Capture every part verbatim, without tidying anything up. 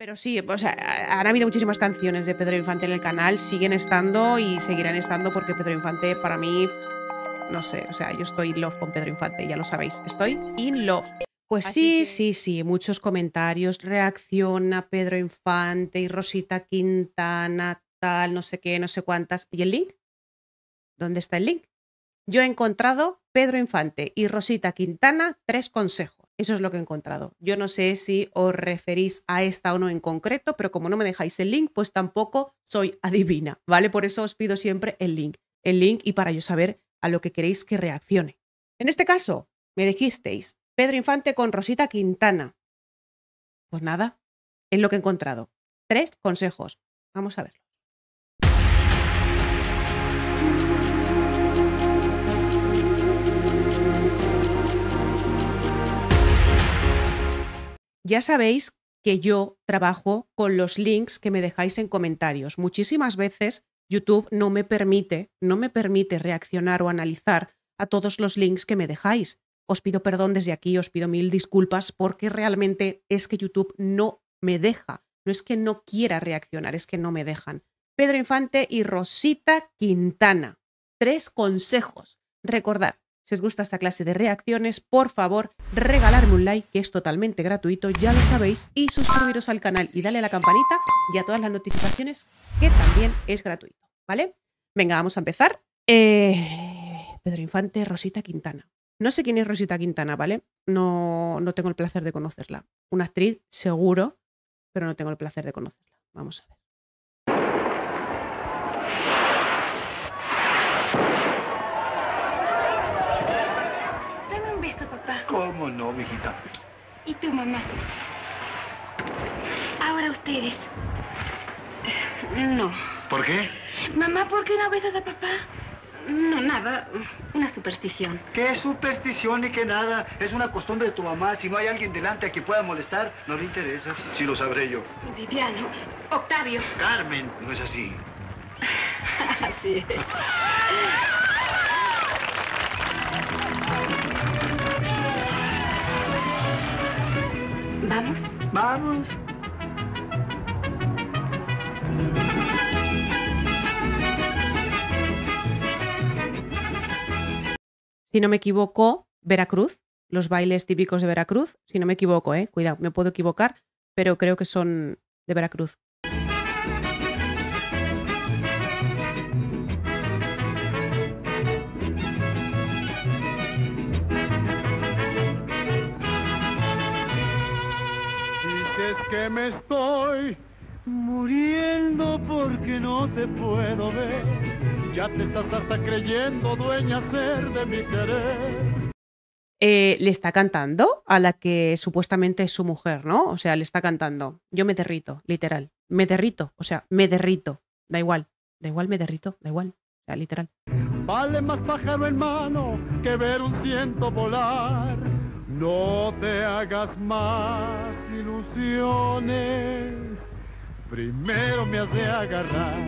Pero sí, o sea, han habido muchísimas canciones de Pedro Infante en el canal, siguen estando y seguirán estando porque Pedro Infante para mí, no sé, o sea, yo estoy in love con Pedro Infante, ya lo sabéis, estoy in love. Pues Así sí, que- sí, sí, muchos comentarios, reacciona Pedro Infante y Rosita Quintana, tal, no sé qué, no sé cuántas. ¿Y el link? ¿Dónde está el link? Yo he encontrado Pedro Infante y Rosita Quintana, tres consejos. Eso es lo que he encontrado. Yo no sé si os referís a esta o no en concreto, pero como no me dejáis el link, pues tampoco soy adivina, ¿vale? Por eso os pido siempre el link. El link y para yo saber a lo que queréis que reaccione. En este caso, me dijisteis Pedro Infante con Rosita Quintana. Pues nada, es lo que he encontrado. Tres consejos. Vamos a verlo. Ya sabéis que yo trabajo con los links que me dejáis en comentarios. Muchísimas veces YouTube no me permite, no me permite reaccionar o analizar a todos los links que me dejáis. Os pido perdón desde aquí, os pido mil disculpas porque realmente es que YouTube no me deja. No es que no quiera reaccionar, es que no me dejan. Pedro Infante y Rosita Quintana. Tres consejos. Recordad, si os gusta esta clase de reacciones, por favor, regalarme un like, que es totalmente gratuito, ya lo sabéis, y suscribiros al canal y darle a la campanita y a todas las notificaciones, que también es gratuito, ¿vale? Venga, vamos a empezar. Eh, Pedro Infante, Rosita Quintana. No sé quién es Rosita Quintana, ¿vale? No, no tengo el placer de conocerla. Una actriz, seguro, pero no tengo el placer de conocerla. Vamos a ver. Dame un beso, papá. ¿Cómo no, mijita? ¿Y tu mamá? Ahora ustedes. No. ¿Por qué? Mamá, ¿por qué no besas a papá? No, nada. Una superstición. ¿Qué superstición ni qué nada? Es una costumbre de tu mamá. Si no hay alguien delante a quien pueda molestar, no le interesa. Sí lo sabré yo. Viviano. Octavio. Carmen, no es así. Así es. ¿Vamos? Vamos. Si no me equivoco, Veracruz, los bailes típicos de Veracruz, si no me equivoco, eh, cuidado, me puedo equivocar, pero creo que son de Veracruz. Dices que me estoy muriendo porque no te puedo ver. Ya te estás hasta creyendo dueña ser de mi querer. Eh, le está cantando a la que supuestamente es su mujer, ¿no? O sea, le está cantando. Yo me derrito, literal. Me derrito, o sea, me derrito. Da igual, da igual, me derrito, da igual. O sea, literal. Vale más pájaro en mano que ver un ciento volar. No te hagas más ilusiones. Primero me has de agarrar.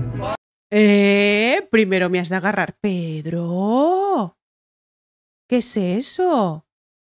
Eh, primero me has de agarrar. Pedro, ¿qué es eso?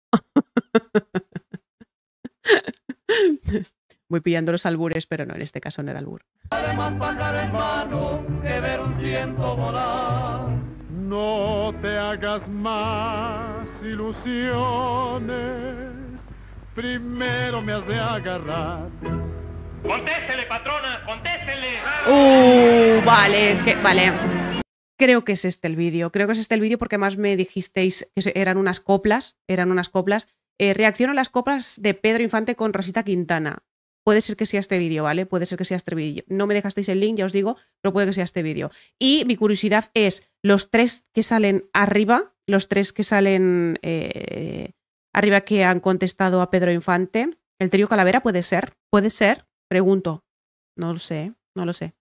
Voy pillando los albures, pero no, en este caso no era albur. Vale más pájaro en mano que ver un ciento volar. No te hagas más ilusiones. Primero me has de agarrar. ¡Contéstele, patrona! ¡Contéstele! Uh, vale, es que, vale. Creo que es este el vídeo. Creo que es este el vídeo porque más me dijisteis que eran unas coplas. Eran unas coplas. Eh, reacciono a las coplas de Pedro Infante con Rosita Quintana. Puede ser que sea este vídeo, ¿vale? Puede ser que sea este vídeo. No me dejasteis el link, ya os digo, pero puede que sea este vídeo. Y mi curiosidad es, los tres que salen arriba, los tres que salen eh, arriba que han contestado a Pedro Infante, ¿el trío Calavera puede ser? ¿Puede ser? Pregunto. No lo sé, no lo sé.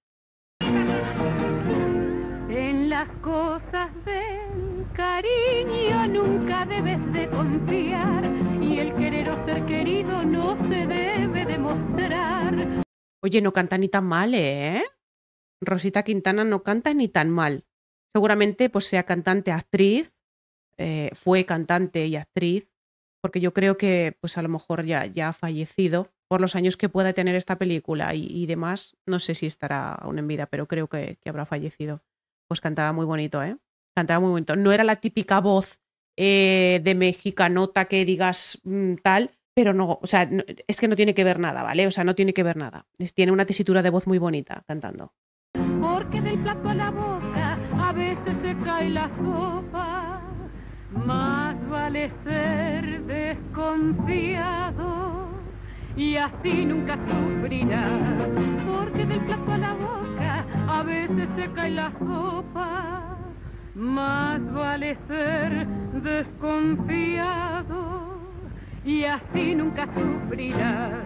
En las cosas del cariño nunca debes de confiar. Y el querer o ser querido no se debe demostrar. Oye, no canta ni tan mal, ¿eh? Rosita Quintana no canta ni tan mal. Seguramente pues sea cantante, actriz, eh, fue cantante y actriz, porque yo creo que pues a lo mejor ya, ya ha fallecido, por los años que pueda tener esta película y, y demás, no sé si estará aún en vida, pero creo que, que habrá fallecido. Pues cantaba muy bonito, ¿eh? Cantaba muy bonito. No era la típica voz eh, de mexicanota que digas mmm, tal, pero no, o sea, no, es que no tiene que ver nada, ¿vale? O sea, no tiene que ver nada. Es, tiene una tesitura de voz muy bonita cantando. Porque del plato a la boca a veces se cae la sopa. Más vale ser desconfiado y así nunca sufrirás. Porque del plato a la boca a veces se cae la sopa. Más vale ser desconfiado y así nunca sufrirás.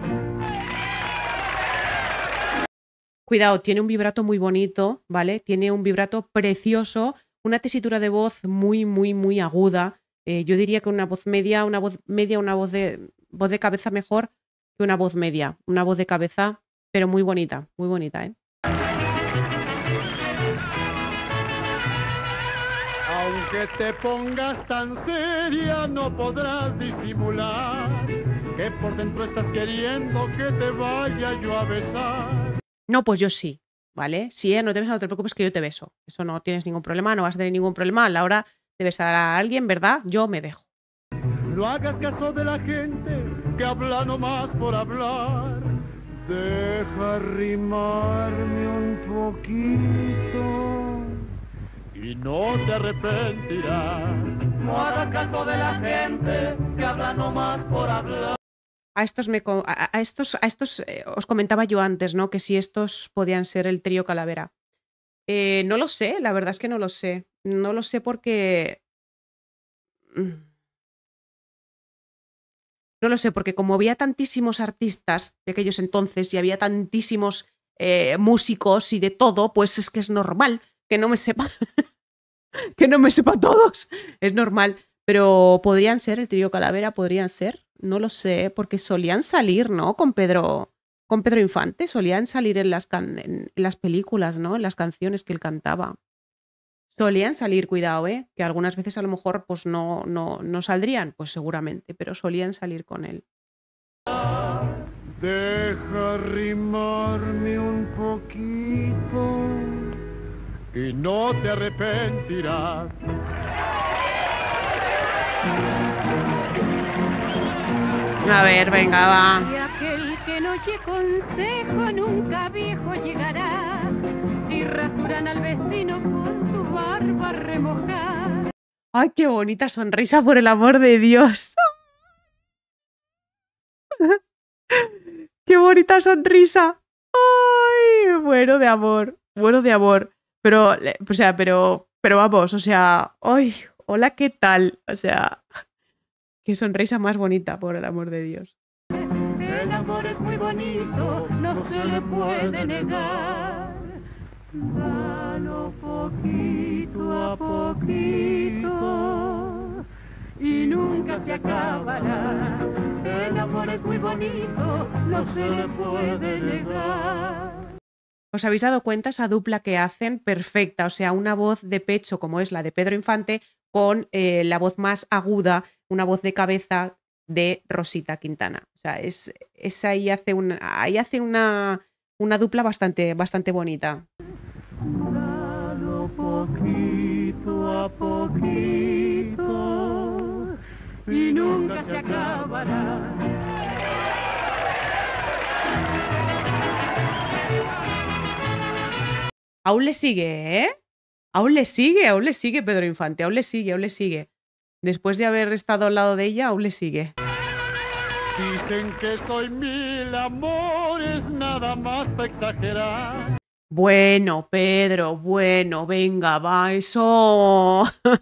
Cuidado, tiene un vibrato muy bonito, ¿vale? Tiene un vibrato precioso, una tesitura de voz muy, muy, muy aguda. Eh, yo diría que una voz media, una voz media, una voz de, voz de cabeza mejor que una voz media. Una voz de cabeza, pero muy bonita, muy bonita, ¿eh? Aunque te pongas tan seria, no podrás disimular que por dentro estás queriendo que te vaya yo a besar. No, pues yo sí, ¿vale? Si ella no te besa, no te preocupes que yo te beso. Eso no tienes ningún problema, no vas a tener ningún problema. A la hora de besar a alguien, ¿verdad? Yo me dejo. No hagas caso de la gente que habla nomás por hablar. Deja rimarme un poquito y no te arrepentirás. No hagas caso de la gente que habla nomás por hablar. A estos, me, a, a estos, a estos eh, os comentaba yo antes, ¿no? Que si estos podían ser el trío Calavera. Eh, no lo sé, la verdad es que no lo sé. No lo sé porque... No lo sé, porque como había tantísimos artistas de aquellos entonces y había tantísimos eh, músicos y de todo, pues es que es normal que no me sepa... que no me sepa todos. Es normal. Pero podrían ser, el trío Calavera podrían ser, no lo sé, porque solían salir, ¿no? Con Pedro, con Pedro Infante, solían salir en las, can en las películas, ¿no? En las canciones que él cantaba. Solían salir, cuidado, ¿eh? Que algunas veces a lo mejor pues no, no, no saldrían, pues seguramente, pero solían salir con él. Deja rimarme un poquito y no te arrepentirás. A ver, venga, va. Y aquel que no oye consejo nunca viejo llegará. Si rasuran al vecino con su barba remojada. Ay, qué bonita sonrisa, por el amor de Dios. Qué bonita sonrisa. Ay, bueno de amor, bueno de amor. Pero, o sea, pero, pero vamos, o sea, ay, hola, ¿qué tal? O sea, qué sonrisa más bonita, por el amor de Dios. El amor es muy bonito, no se le puede negar. Dalo poquito a poquito y nunca se acabará. El amor es muy bonito, no se le puede negar. ¿Os habéis dado cuenta esa dupla que hacen? Perfecta, o sea, una voz de pecho como es la de Pedro Infante con eh, la voz más aguda, una voz de cabeza de Rosita Quintana. O sea, es, es ahí hace una, ahí hace una, una dupla bastante, bastante bonita. Dalo poquito a poquito y nunca se acabará. Aún le sigue, ¿eh? Aún le sigue, aún le sigue Pedro Infante, aún le sigue, aún le sigue. Después de haber estado al lado de ella, aún le sigue. Dicen que soy mil amores, nada más para exagerar. Bueno, Pedro, bueno, venga, va, eso.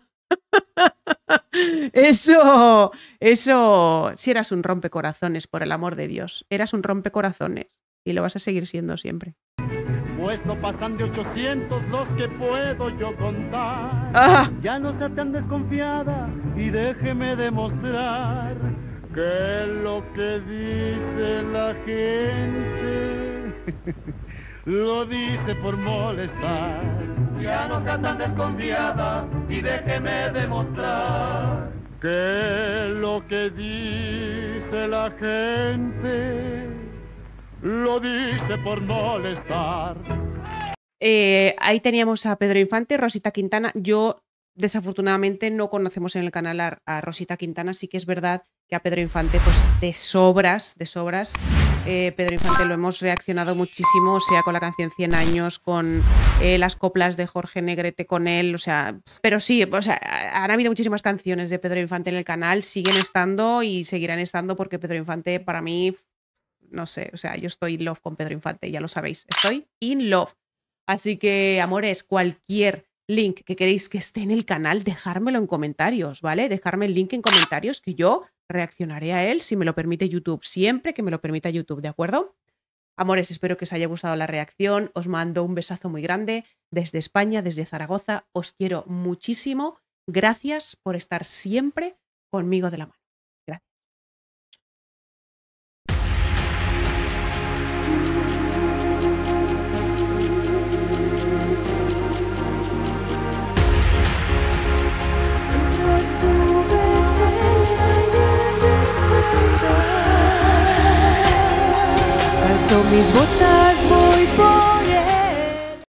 Eso, eso. Si eras un rompecorazones, por el amor de Dios. Eras un rompecorazones y lo vas a seguir siendo siempre. Pues no pasan de ochocientos los que puedo yo contar. Ah. Ya no sea tan desconfiada y déjeme demostrar que lo que dice la gente lo dice por molestar. Ya no sea tan desconfiada y déjeme demostrar que lo que dice la gente lo dice por molestar. Eh, ahí teníamos a Pedro Infante, Rosita Quintana. Yo, desafortunadamente, no conocemos en el canal a, a Rosita Quintana. Sí que es verdad que a Pedro Infante, pues de sobras, de sobras. Eh, Pedro Infante lo hemos reaccionado muchísimo, o sea, con la canción cien años, con eh, las coplas de Jorge Negrete con él, o sea, pero sí, o sea, han habido muchísimas canciones de Pedro Infante en el canal, siguen estando y seguirán estando porque Pedro Infante para mí, no sé, o sea, yo estoy in love con Pedro Infante, ya lo sabéis, estoy in love. Así que, amores, cualquier link que queréis que esté en el canal, dejármelo en comentarios, ¿vale? Dejarme el link en comentarios que yo reaccionaré a él si me lo permite YouTube, siempre que me lo permita YouTube, ¿de acuerdo? Amores, espero que os haya gustado la reacción, os mando un besazo muy grande desde España, desde Zaragoza, os quiero muchísimo, gracias por estar siempre conmigo de la mano. Gracias. Alzo mis botas.